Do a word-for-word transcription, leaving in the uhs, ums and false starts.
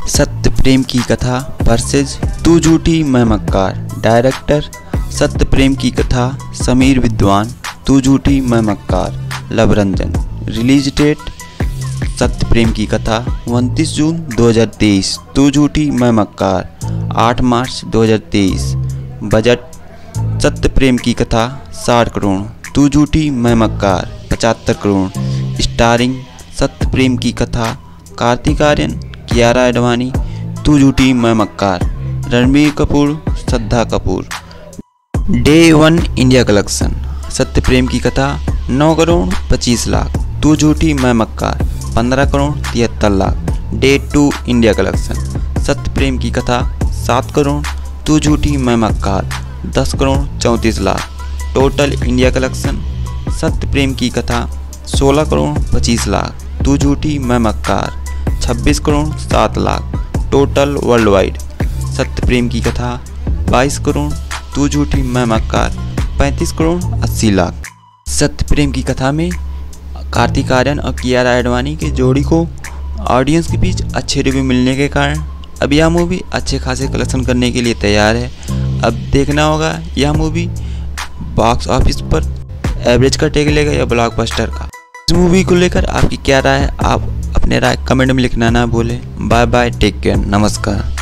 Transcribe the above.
सत्य प्रेम की कथा वर्सेस तू झूठी मैं मक्कार। डायरेक्टर सत्य प्रेम की कथा समीर विद्वान, तू झूठी मैं मक्कार लव रंजन। रिलीज डेट सत्य प्रेम की कथा उनतीस जून दो हज़ार तेईस, तू झूठी मैं मक्कार आठ मार्च दो हज़ार तेईस। बजट सत्य प्रेम की कथा साठ करोड़, तू झूठी मैं मक्कार पचहत्तर करोड़। स्टारिंग सत्य प्रेम की कथा कार्तिक आर्यन, कियारा आडवाणी, तू Jhoothi Main Makkaar, Ranbir Kapoor, Shraddha Kapoor. Day one India collection Satya Prem की कथा नौ करोड़ पच्चीस लाख, तू झूठी मैं मक्कार पंद्रह करोड़ तिहत्तर lakh. Day two India collection Satya Prem की कथा सात करोड़, तू झूठी मैं मक्कार दस करोड़ चौंतीस lakh. Total India collection Satya Prem की कथा सोलह करोड़ पच्चीस लाख, तू झूठी मैं मक्कार छब्बीस करोड़ सात लाख। टोटल वर्ल्ड वाइड सत्य प्रेम की कथा बाईस करोड़, तू झूठी मैं मक्कार पैंतीस करोड़ अस्सी लाख। सत्य प्रेम की कथा में कार्तिक आर्यन और कियारा आडवाणी के जोड़ी को ऑडियंस के बीच अच्छे रिव्यू मिलने के कारण अब यह मूवी अच्छे खासे कलेक्शन करने के लिए तैयार है। अब देखना होगा यह मूवी बॉक्स ऑफिस पर एवरेज का टेक लेगा या ब्लॉकबस्टर का। इस मूवी को लेकर आपकी क्या राय है, आप अपने राय कमेंट में लिखना ना भूलें। बाय बाय, टेक केयर, नमस्कार।